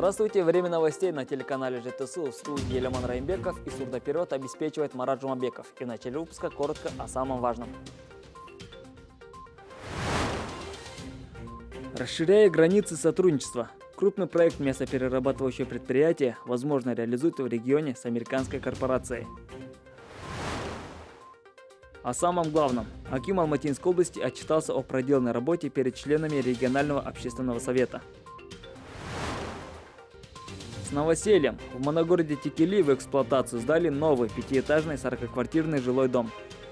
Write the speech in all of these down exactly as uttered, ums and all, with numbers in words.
Здравствуйте! Время новостей на телеканале ЖТСУ. В студии Елеман Раимбеков и сурдоперевод обеспечивает Марат Жумабеков. И в начале выпуска коротко о самом важном. Расширяя границы сотрудничества. Крупный проект мясоперерабатывающего предприятия, возможно, реализует в регионе с американской корпорацией. О самом главном. Аким Алматинской области отчитался о проделанной работе перед членами регионального общественного совета. С новосельем. В моногороде Текели в эксплуатацию сдали новый пятиэтажный сорокаквартирный жилой дом.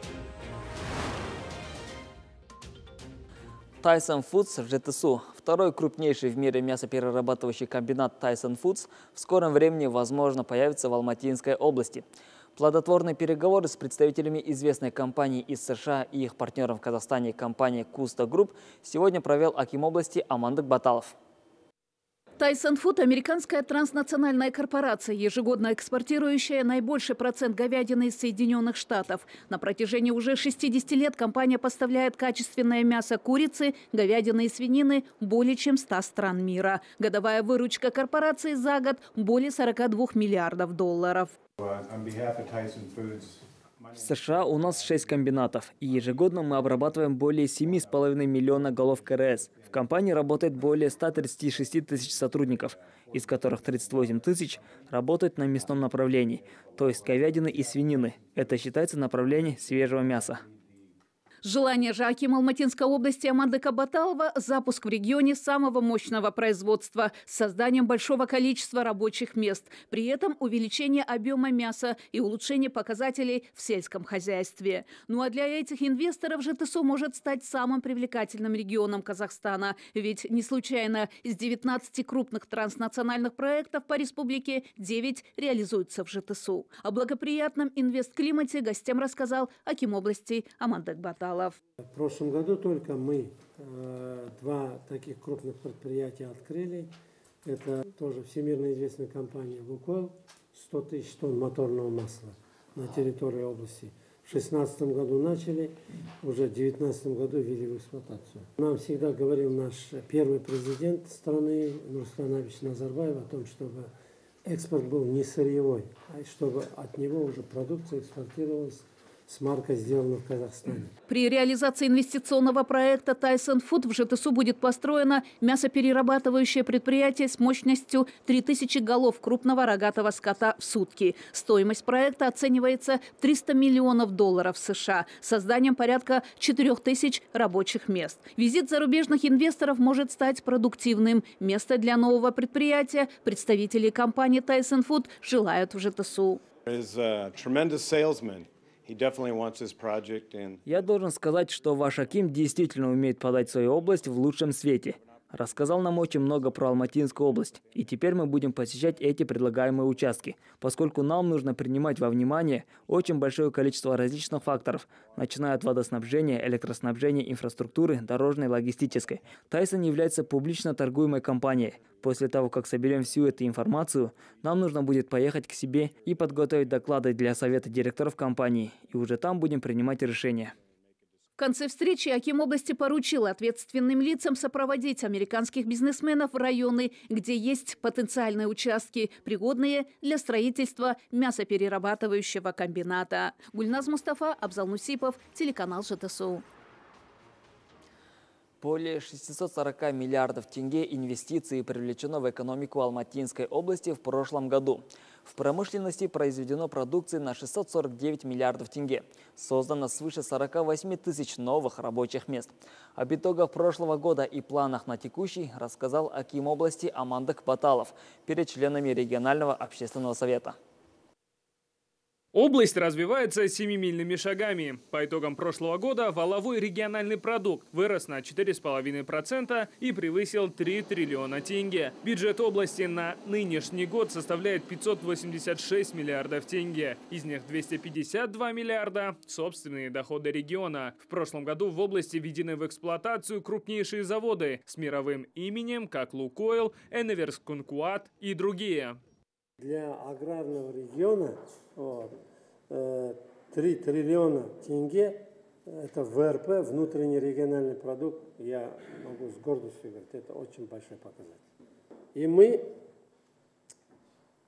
Tyson Foods в ЖТСУ. Второй крупнейший в мире мясоперерабатывающий комбинат Tyson Foods в скором времени, возможно, появится в Алматинской области. Плодотворные переговоры с представителями известной компании из США и их партнером в Казахстане компании Куста Групп сегодня провел аким области Амандык Баталов. Tyson Food – американская транснациональная корпорация, ежегодно экспортирующая наибольший процент говядины из Соединенных Штатов. На протяжении уже шестидесяти лет компания поставляет качественное мясо курицы, говядины и свинины более чем в ста стран мира. Годовая выручка корпорации за год – более сорока двух миллиардов долларов. В США у нас шесть комбинатов, и ежегодно мы обрабатываем более семи с половиной миллиона голов КРС. В компании работает более ста тридцати шести тысяч сотрудников, из которых тридцать восемь тысяч работают на мясном направлении, то есть говядины и свинины. Это считается направление свежего мяса. Желание же акима Алматинской области Амандыка Баталова – запуск в регионе самого мощного производства с созданием большого количества рабочих мест, при этом увеличение объема мяса и улучшение показателей в сельском хозяйстве. Ну а для этих инвесторов ЖТСУ может стать самым привлекательным регионом Казахстана, ведь не случайно из девятнадцати крупных транснациональных проектов по республике девять реализуются в ЖТСУ. О благоприятном инвестклимате гостям рассказал аким области Амандык Баталов. В прошлом году только мы э, два таких крупных предприятия открыли. Это тоже всемирно известная компания «Лукойл», сто тысяч тонн моторного масла на территории области. В две тысячи шестнадцатом году начали, уже в две тысячи девятнадцатом году ввели в эксплуатацию. Нам всегда говорил наш первый президент страны Нурсултан Абишевич Назарбаев о том, чтобы экспорт был не сырьевой, а чтобы от него уже продукция экспортировалась с маркой «Сделано в Казахстане». При реализации инвестиционного проекта Tyson Food в ЖТСУ будет построено мясоперерабатывающее предприятие с мощностью три тысячи голов крупного рогатого скота в сутки. Стоимость проекта оценивается в триста миллионов долларов США, созданием порядка четырёх тысяч рабочих мест. Визит зарубежных инвесторов может стать продуктивным. Место для нового предприятия представители компании Tyson Food желают в ЖТСУ. Я должен сказать, что ваш аким действительно умеет подать свою область в лучшем свете. Рассказал нам очень много про Алматинскую область. И теперь мы будем посещать эти предлагаемые участки, поскольку нам нужно принимать во внимание очень большое количество различных факторов, начиная от водоснабжения, электроснабжения, инфраструктуры, дорожной, логистической. Tyson является публично торгуемой компанией. После того, как соберем всю эту информацию, нам нужно будет поехать к себе и подготовить доклады для совета директоров компании. И уже там будем принимать решения. В конце встречи аким области поручил ответственным лицам сопроводить американских бизнесменов в районы, где есть потенциальные участки, пригодные для строительства мясоперерабатывающего комбината. Гульназ Мустафа, Абзал Мусипов, телеканал ЖТСУ. Более шестисот сорока миллиардов тенге инвестиций привлечено в экономику Алматинской области в прошлом году. В промышленности произведено продукции на шестьсот сорок девять миллиардов тенге. Создано свыше сорока восьми тысяч новых рабочих мест. Об итогах прошлого года и планах на текущий рассказал аким области Амандык Баталов перед членами регионального общественного совета. Область развивается семимильными шагами. По итогам прошлого года валовой региональный продукт вырос на четыре и пять десятых процента и превысил три триллиона тенге. Бюджет области на нынешний год составляет пятьсот восемьдесят шесть миллиардов тенге. Из них двести пятьдесят два миллиарда – собственные доходы региона. В прошлом году в области введены в эксплуатацию крупнейшие заводы с мировым именем, как «Лукойл», «Эневерскункуат» и другие. Для аграрного региона вот, э, три триллиона тенге – это ВРП, внутренний региональный продукт. Я могу с гордостью говорить, это очень большой показатель. И мы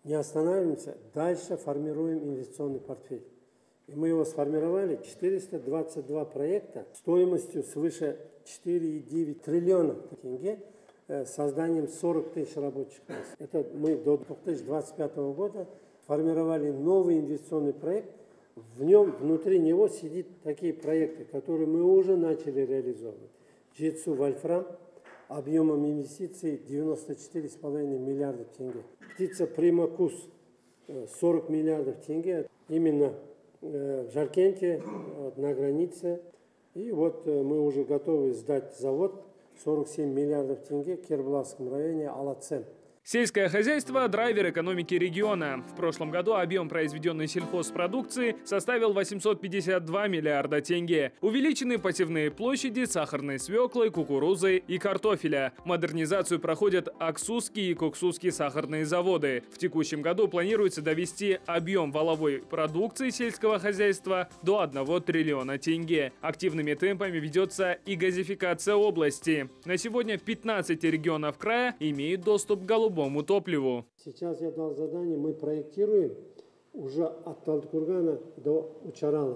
Не останавливаемся, дальше формируем инвестиционный портфель. И мы его сформировали, четыреста двадцать два проекта стоимостью свыше четыре и девять триллиона тенге, э, созданием сорок тысяч рабочих мест. Это мы до две тысячи двадцать пятого года формировали новый инвестиционный проект. В нем, внутри него сидят такие проекты, которые мы уже начали реализовывать. Жетсу Вольфрам объемом инвестиций девяносто четыре с половиной миллиарда тенге. Птица Примакус сорок миллиардов тенге. Именно в Жаркенте, на границе. И вот мы уже готовы сдать завод сорок семь миллиардов тенге в Кербаласском районе Алацем. Сельское хозяйство – драйвер экономики региона. В прошлом году объем произведенной сельхозпродукции составил восемьсот пятьдесят два миллиарда тенге. Увеличены посевные площади сахарной свеклы, кукурузы и картофеля. Модернизацию проходят Аксусские и Коксусские сахарные заводы. В текущем году планируется довести объем валовой продукции сельского хозяйства до одного триллиона тенге. Активными темпами ведется и газификация области. На сегодня пятнадцать регионов края имеют доступ к голубому топливу. Сейчас я дал задание, мы проектируем уже от Талдыкургана до Учарала.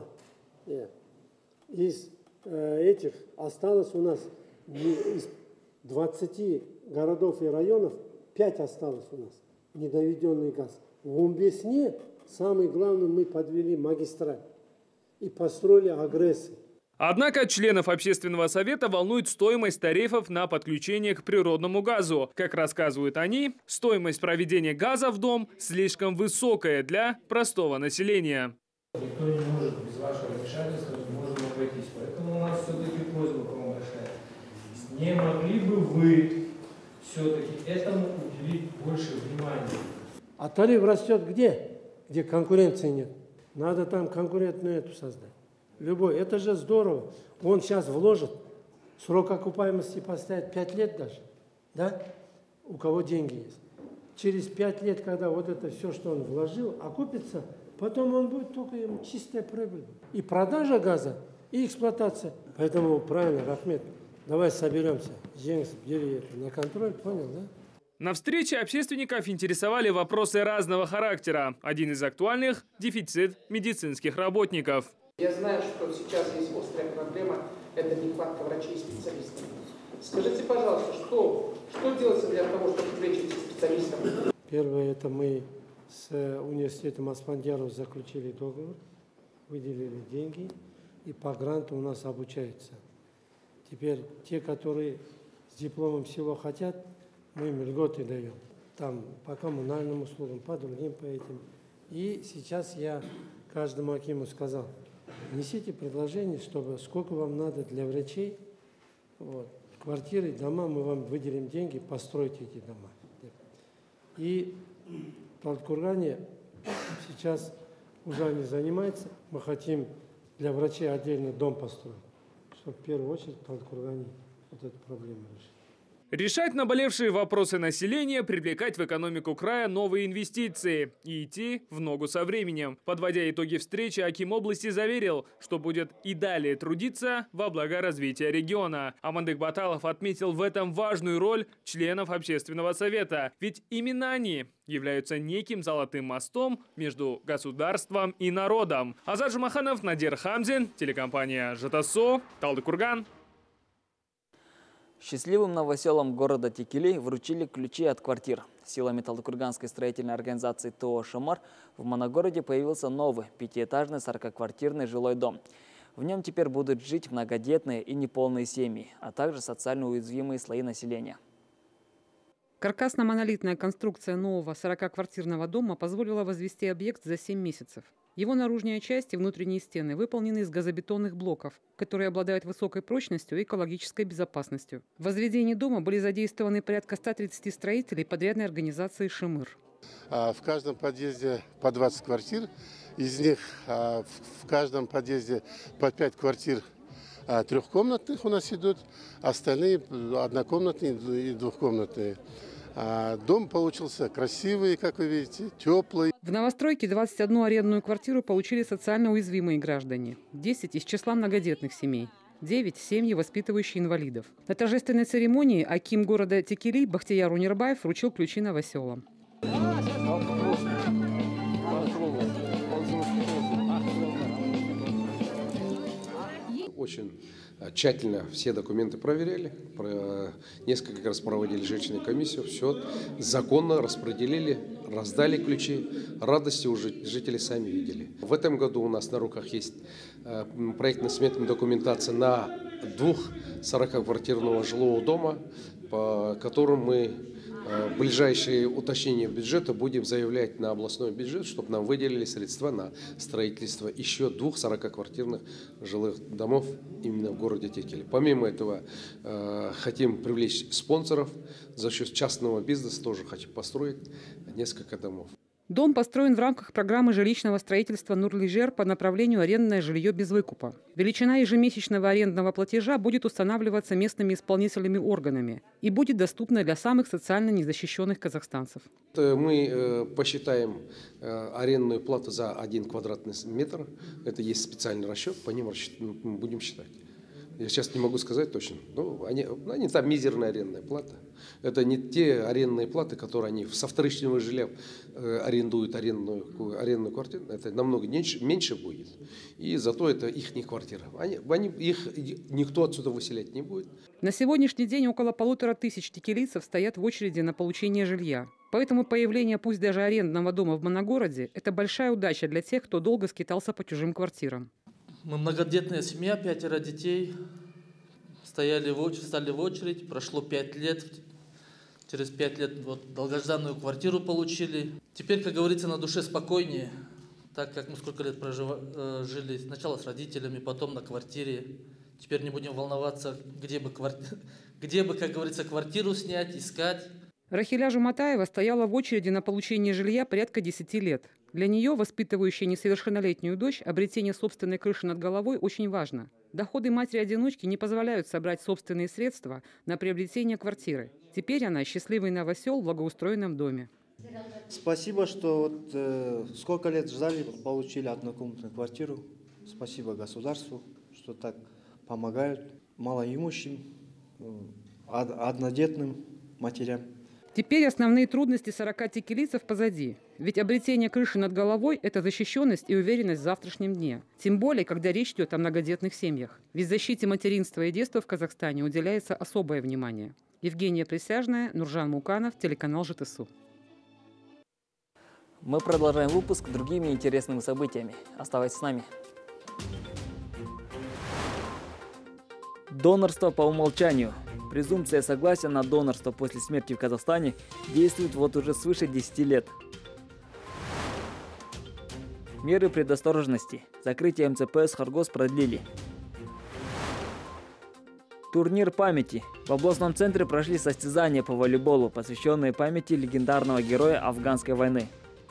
Из э, этих осталось у нас из двадцати городов и районов пять осталось у нас недоведенный газ. В Умбесне самый главный мы подвели магистраль и построили агрессы. Однако членов общественного совета волнует стоимость тарифов на подключение к природному газу. Как рассказывают они, стоимость проведения газа в дом слишком высокая для простого населения. Никто не может без вашего вмешательства, не можем обойтись. Поэтому у нас все-таки просьба к вам большая. Не могли бы вы все-таки этому уделить больше внимания? А тариф растет где? Где конкуренции нет. Надо там конкурентную эту создать. Любой. Это же здорово. Он сейчас вложит, срок окупаемости поставит пять лет даже. Да? У кого деньги есть. Через пять лет, когда вот это все, что он вложил, окупится, потом он будет только ему чистая прибыль. И продажа газа, и эксплуатация. Поэтому правильно, Рахмет, давай соберемся. Жеңіс, бери это на контроль, понял, да? На встрече общественников интересовали вопросы разного характера. Один из актуальных – дефицит медицинских работников. Я знаю, что сейчас есть острая проблема – это нехватка врачей и специалистов. Скажите, пожалуйста, что, что делается для того, чтобы привлечь этих специалистов? Первое – это мы с университетом Аспандиаров заключили договор, выделили деньги, и по гранту у нас обучаются. Теперь те, которые с дипломом всего хотят, мы им льготы даем. Там по коммунальным услугам, по другим, по этим. И сейчас я каждому акиму сказал, несите предложение, чтобы сколько вам надо для врачей, вот, квартиры, дома, мы вам выделим деньги, постройте эти дома. И в Талдыкургане сейчас уже они занимаются, мы хотим для врачей отдельно дом построить, чтобы в первую очередь в Талдыкургане вот эту проблему решить. Решать наболевшие вопросы населения, привлекать в экономику края новые инвестиции и идти в ногу со временем. Подводя итоги встречи, аким области заверил, что будет и далее трудиться во благо развития региона. Амандык Баталов отметил в этом важную роль членов общественного совета. Ведь именно они являются неким золотым мостом между государством и народом. Азат Жумаханов, Надир Хамзин, телекомпания ЖТСО, Талдыкурган. Счастливым новоселам города Текели вручили ключи от квартир. Силами Талдыкурганской строительной организации ТО «Шамар» в Моногороде появился новый пятиэтажный сорокаквартирный жилой дом. В нем теперь будут жить многодетные и неполные семьи, а также социально уязвимые слои населения. Каркасно-монолитная конструкция нового сорокаквартирного дома позволила возвести объект за семь месяцев. Его наружная часть и внутренние стены выполнены из газобетонных блоков, которые обладают высокой прочностью и экологической безопасностью. В возведении дома были задействованы порядка ста тридцати строителей подрядной организации «Шимыр». В каждом подъезде по двадцать квартир, из них в каждом подъезде по пять квартир трехкомнатных у нас идут, остальные однокомнатные и двухкомнатные. Дом получился красивый, как вы видите, теплый. В новостройке двадцать одну арендную квартиру получили социально уязвимые граждане, десять из числа многодетных семей, девять семьи, воспитывающие инвалидов. На торжественной церемонии аким города Текели Бахтияр Унирбаев вручил ключи новоселам. очень тщательно все документы проверяли, несколько раз проводили жилищную комиссию, все законно распределили, раздали ключи, радости уже жители сами видели. В этом году у нас на руках есть проектно-сметная документация на двух сорокаквартирного жилого дома, по которым мы в ближайшие уточнения бюджета будем заявлять на областной бюджет, чтобы нам выделили средства на строительство еще двух сорокаквартирных жилых домов именно в городе Текеле. Помимо этого, э, хотим привлечь спонсоров, за счет частного бизнеса тоже хотим построить несколько домов. Дом построен в рамках программы жилищного строительства Нурлижер по направлению арендное жилье без выкупа. Величина ежемесячного арендного платежа будет устанавливаться местными исполнительными органами и будет доступна для самых социально незащищенных казахстанцев. Мы посчитаем арендную плату за один квадратный метр. Это есть специальный расчет, по ним будем считать. Я сейчас не могу сказать точно, но они, они там мизерная арендная плата. Это не те арендные платы, которые они со вторичного жилья э, арендуют арендную, арендную квартиру. Это намного меньше, меньше будет. И зато это их не квартира. Они, они, их никто отсюда выселять не будет. На сегодняшний день около полутора тысяч текелийцев стоят в очереди на получение жилья. Поэтому появление пусть даже арендного дома в моногороде – это большая удача для тех, кто долго скитался по чужим квартирам. Мы многодетная семья, пятеро детей, стояли в очередь, стали в очередь, прошло пять лет, через пять лет вот, долгожданную квартиру получили. Теперь, как говорится, на душе спокойнее, так как мы сколько лет прожив... жили сначала с родителями, потом на квартире. Теперь не будем волноваться, где бы, кварти... где бы, как говорится, квартиру снять, искать. Рахиля Жуматаева стояла в очереди на получение жилья порядка десяти лет. Для нее, воспитывающей несовершеннолетнюю дочь, обретение собственной крыши над головой очень важно. Доходы матери-одиночки не позволяют собрать собственные средства на приобретение квартиры. Теперь она счастливый новосел в благоустроенном доме. Спасибо, что вот, э, сколько лет ждали, получили однокомнатную квартиру. Спасибо государству, что так помогают малоимущим, однодетным матерям. Теперь основные трудности сорока текелийцев позади. Ведь обретение крыши над головой – это защищенность и уверенность в завтрашнем дне. Тем более, когда речь идет о многодетных семьях. Ведь защите материнства и детства в Казахстане уделяется особое внимание. Евгения Присяжная, Нуржан Муканов, телеканал ЖТСУ. Мы продолжаем выпуск другими интересными событиями. Оставайтесь с нами. Донорство по умолчанию. Презумпция согласия на донорство после смерти в Казахстане действует вот уже свыше десяти лет. Меры предосторожности. Закрытие эм цэ пэ эс Хоргос продлили. Турнир памяти. В областном центре прошли состязания по волейболу, посвященные памяти легендарного героя афганской войны.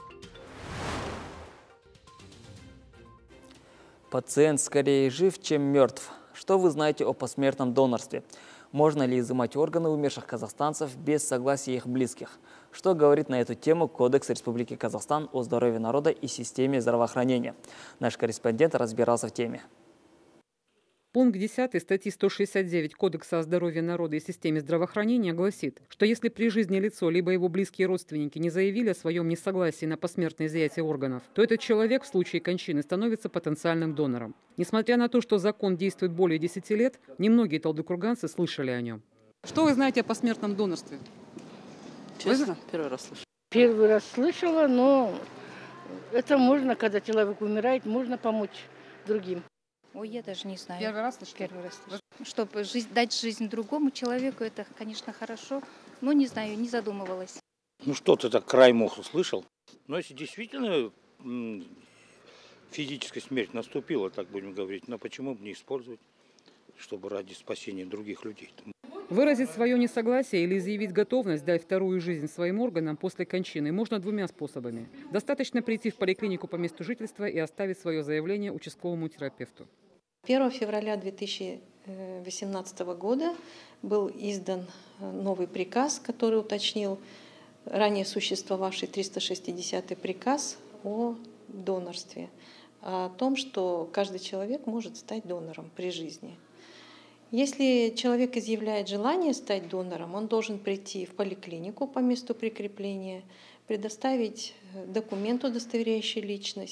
Пациент скорее жив, чем мертв. Что вы знаете о посмертном донорстве? Можно ли изымать органы умерших казахстанцев без согласия их близких? Что говорит на эту тему Кодекс Республики Казахстан о здоровье народа и системе здравоохранения? Наш корреспондент разбирался в теме. Пункт десятый статьи сто шестьдесят девять Кодекса о здоровье народа и системе здравоохранения гласит, что если при жизни лицо либо его близкие родственники не заявили о своем несогласии на посмертное изъятие органов, то этот человек в случае кончины становится потенциальным донором. Несмотря на то, что закон действует более десяти лет, немногие талдыкурганцы слышали о нем. Что вы знаете о посмертном донорстве? Честно, первый раз слышала. Первый раз слышала, но это можно, когда человек умирает, можно помочь другим. Ой, я даже не знаю. Первый раз слышала? Первый раз слышала. Чтобы жизнь, дать жизнь другому человеку, это, конечно, хорошо, но не знаю, не задумывалась. Ну что-то так краем уха слышал. Но если действительно физическая смерть наступила, так будем говорить, но почему бы не использовать, чтобы ради спасения других людей? Выразить свое несогласие или изъявить готовность дать вторую жизнь своим органам после кончины можно двумя способами. Достаточно прийти в поликлинику по месту жительства и оставить свое заявление участковому терапевту. первого февраля две тысячи восемнадцатого года был издан новый приказ, который уточнил ранее существовавший триста шестидесятый приказ о донорстве, о том, что каждый человек может стать донором при жизни. Если человек изъявляет желание стать донором, он должен прийти в поликлинику по месту прикрепления, предоставить документ, удостоверяющий личность.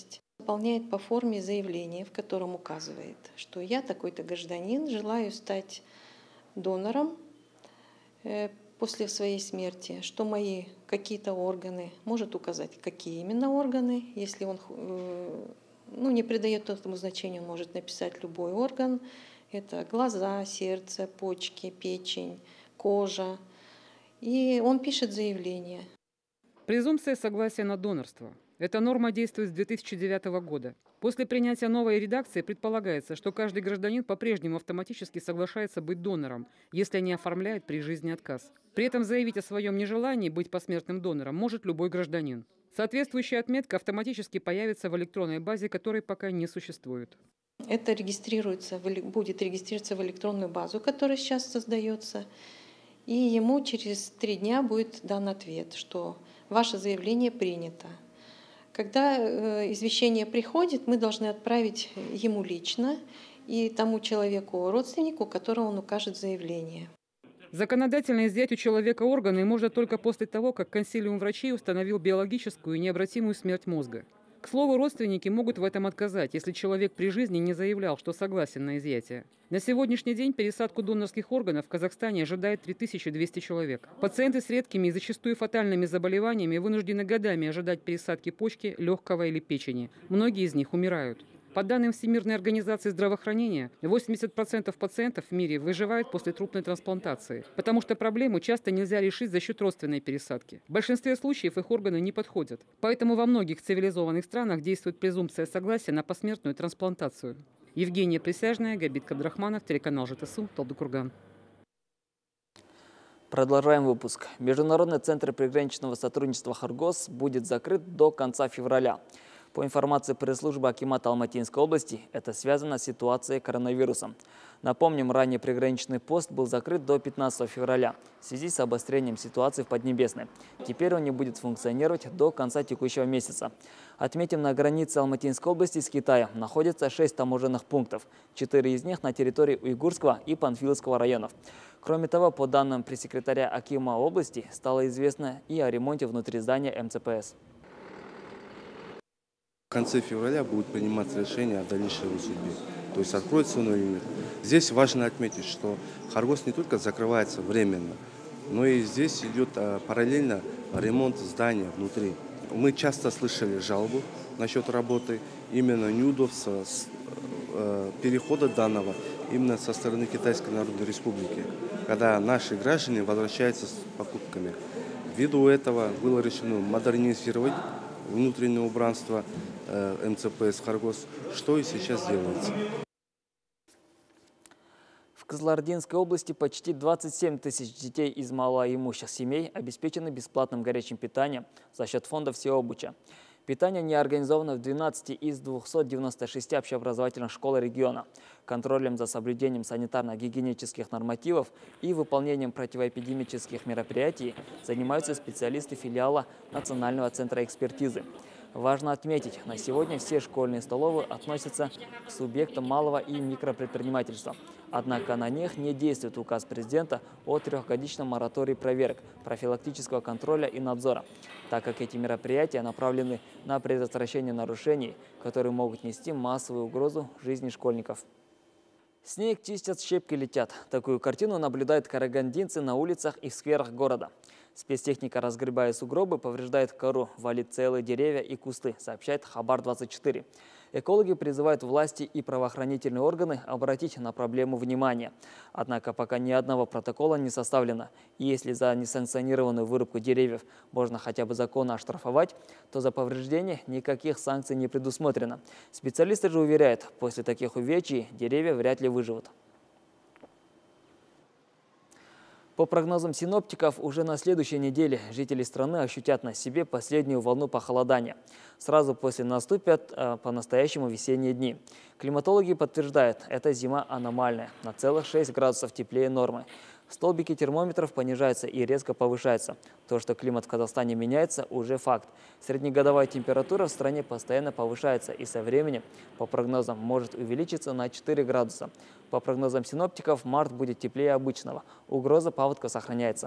Выполняет по форме заявление, в котором указывает, что я такой-то гражданин, желаю стать донором после своей смерти, что мои какие-то органы, может указать, какие именно органы, если он ну, не придает этому значению, он может написать любой орган, это глаза, сердце, почки, печень, кожа, и он пишет заявление. Презумпция согласия на донорство. Эта норма действует с две тысячи девятого года. После принятия новой редакции предполагается, что каждый гражданин по-прежнему автоматически соглашается быть донором, если не оформляет при жизни отказ. При этом заявить о своем нежелании быть посмертным донором может любой гражданин. Соответствующая отметка автоматически появится в электронной базе, которой пока не существует. Это регистрируется, будет регистрироваться в электронную базу, которая сейчас создается, и ему через три дня будет дан ответ, что ваше заявление принято. Когда извещение приходит, мы должны отправить ему лично и тому человеку, родственнику, которому он укажет заявление. Законодательно изъять у человека органы можно только после того, как консилиум врачей установил биологическую и необратимую смерть мозга. К слову, родственники могут в этом отказать, если человек при жизни не заявлял, что согласен на изъятие. На сегодняшний день пересадку донорских органов в Казахстане ожидает три тысячи двести человек. Пациенты с редкими и зачастую фатальными заболеваниями вынуждены годами ожидать пересадки почки, легкого или печени. Многие из них умирают. По данным Всемирной организации здравоохранения, восемьдесят процентов пациентов в мире выживают после трупной трансплантации, потому что проблему часто нельзя решить за счет родственной пересадки. В большинстве случаев их органы не подходят. Поэтому во многих цивилизованных странах действует презумпция согласия на посмертную трансплантацию. Евгения Присяжная, Габит Кабдрахманов, телеканал ЖТСУ, Талдыкурган. Продолжаем выпуск. Международный центр приграничного сотрудничества «Хоргос» будет закрыт до конца февраля. По информации пресс-службы акимата Алматинской области, это связано с ситуацией коронавирусом. Напомним, ранее приграничный пост был закрыт до пятнадцатого февраля в связи с обострением ситуации в Поднебесной. Теперь он не будет функционировать до конца текущего месяца. Отметим, на границе Алматинской области с Китаем находится шесть таможенных пунктов. Четыре из них на территории Уйгурского и Панфиловского районов. Кроме того, по данным пресс-секретаря акима области, стало известно и о ремонте внутри здания эм цэ пэ эс. В конце февраля будет приниматься решение о дальнейшей его судьбе, то есть откроется он или нет. Здесь важно отметить, что Хоргос не только закрывается временно, но и здесь идет параллельно ремонт здания внутри. Мы часто слышали жалобу насчет работы, именно неудобства перехода данного именно со стороны Китайской Народной Республики, когда наши граждане возвращаются с покупками. Ввиду этого было решено модернизировать внутреннее убранство эм цэ пэ эс «Хоргос», что и сейчас делается. В Кызылординской области почти двадцать семь тысяч детей из малоимущих семей обеспечены бесплатным горячим питанием за счет фонда «Всеобуча». Питание не организовано в двенадцати из двухсот девяноста шести общеобразовательных школ региона. Контролем за соблюдением санитарно-гигиенических нормативов и выполнением противоэпидемических мероприятий занимаются специалисты филиала Национального центра экспертизы. Важно отметить, на сегодня все школьные столовые относятся к субъектам малого и микропредпринимательства. Однако на них не действует указ президента о трехгодичном моратории проверок, профилактического контроля и надзора, так как эти мероприятия направлены на предотвращение нарушений, которые могут нести массовую угрозу жизни школьников. Снег чистят, щепки летят. Такую картину наблюдают карагандинцы на улицах и в скверах города. Спецтехника, разгребая сугробы, повреждает кору, валит целые деревья и кусты, сообщает Хабар двадцать четыре. Экологи призывают власти и правоохранительные органы обратить на проблему внимание. Однако пока ни одного протокола не составлено. И если за несанкционированную вырубку деревьев можно хотя бы законно оштрафовать, то за повреждение никаких санкций не предусмотрено. Специалисты же уверяют, после таких увечий деревья вряд ли выживут. По прогнозам синоптиков, уже на следующей неделе жители страны ощутят на себе последнюю волну похолодания. Сразу после наступят э, по-настоящему весенние дни. Климатологи подтверждают, эта зима аномальная, на целых шесть градусов теплее нормы. Столбики термометров понижаются и резко повышаются. То, что климат в Казахстане меняется, уже факт. Среднегодовая температура в стране постоянно повышается и со временем, по прогнозам, может увеличиться на четыре градуса. По прогнозам синоптиков, март будет теплее обычного. Угроза паводка сохраняется.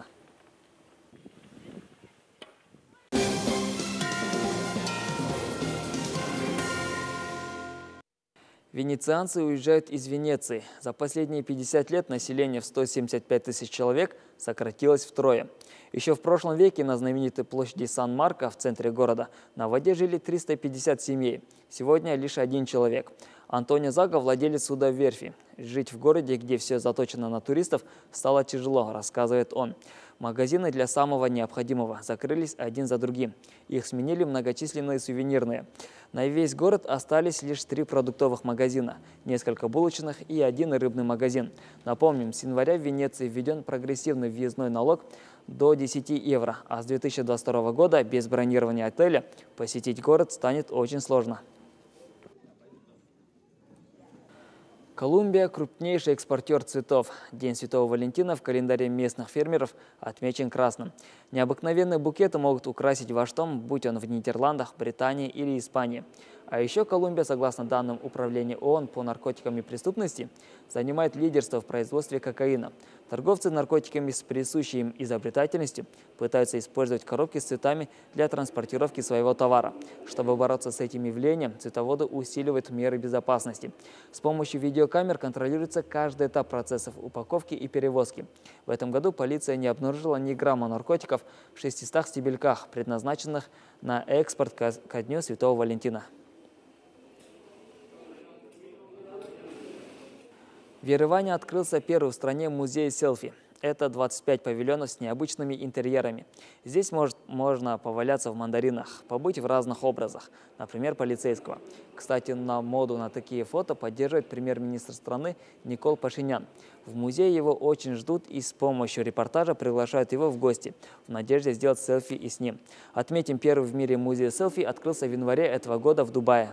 Венецианцы уезжают из Венеции. За последние пятьдесят лет население в сто семьдесят пять тысяч человек сократилось втрое. Еще в прошлом веке на знаменитой площади Сан-Марко в центре города на воде жили триста пятьдесят семей. Сегодня лишь один человек. Антонио Заго, владелец судоверфи. Жить в городе, где все заточено на туристов, стало тяжело, рассказывает он. Магазины для самого необходимого закрылись один за другим. Их сменили многочисленные сувенирные. На весь город остались лишь три продуктовых магазина, несколько булочных и один рыбный магазин. Напомним, с января в Венеции введен прогрессивный въездной налог до десяти евро, а с две тысячи двадцать второго года без бронирования отеля посетить город станет очень сложно. Колумбия – крупнейший экспортер цветов. День Святого Валентина в календаре местных фермеров отмечен красным. Необыкновенные букеты могут украсить ваш дом, будь он в Нидерландах, Британии или Испании. А еще Колумбия, согласно данным Управления ООН по наркотикам и преступности, занимает лидерство в производстве кокаина. Торговцы наркотиками с присущей им изобретательностью пытаются использовать коробки с цветами для транспортировки своего товара. Чтобы бороться с этим явлением, цветоводы усиливают меры безопасности. С помощью видеокамер контролируется каждый этап процессов упаковки и перевозки. В этом году полиция не обнаружила ни грамма наркотиков в шестистах стебельках, предназначенных на экспорт ко Дню Святого Валентина. В Ереване открылся первый в стране музей селфи. Это двадцать пять павильонов с необычными интерьерами. Здесь может, можно поваляться в мандаринах, побыть в разных образах, например, полицейского. Кстати, на моду на такие фото поддерживает премьер-министр страны Никол Пашинян. В музее его очень ждут и с помощью репортажа приглашают его в гости, в надежде сделать селфи и с ним. Отметим, первый в мире музей селфи открылся в январе этого года в Дубае.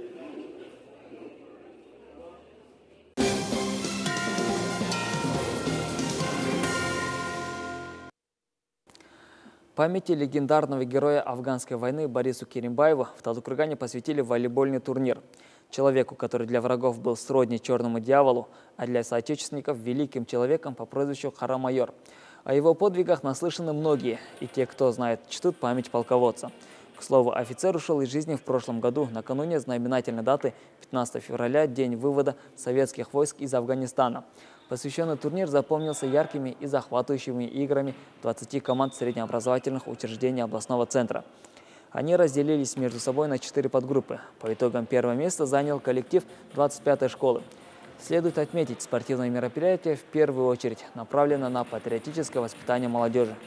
Памяти легендарного героя афганской войны Борису Керимбаеву в Талдыкургане посвятили волейбольный турнир. Человеку, который для врагов был сродни черному дьяволу, а для соотечественников – великим человеком по прозвищу Хара-майор. О его подвигах наслышаны многие, и те, кто знает, чтут память полководца. К слову, офицер ушел из жизни в прошлом году, накануне знаменательной даты пятнадцатого февраля, день вывода советских войск из Афганистана. Посвященный турнир запомнился яркими и захватывающими играми двадцати команд среднеобразовательных учреждений областного центра. Они разделились между собой на четыре подгруппы. По итогам первого места занял коллектив двадцать пятой школы. Следует отметить, спортивное мероприятие в первую очередь направлено на патриотическое воспитание молодежи.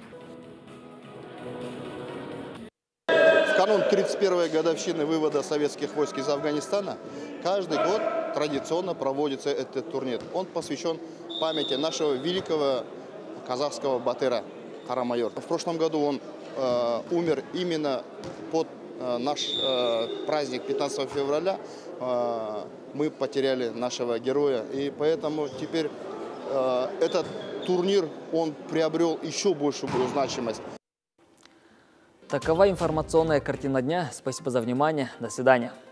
В канун тридцать первой годовщины вывода советских войск из Афганистана каждый год традиционно проводится этот турнир. Он посвящен памяти нашего великого казахского батыра Хара-майор. В прошлом году он э, умер именно под э, наш э, праздник пятнадцатого февраля. Э, мы потеряли нашего героя, и поэтому теперь э, этот турнир он приобрел еще большую значимость. Такова информационная картина дня. Спасибо за внимание. До свидания.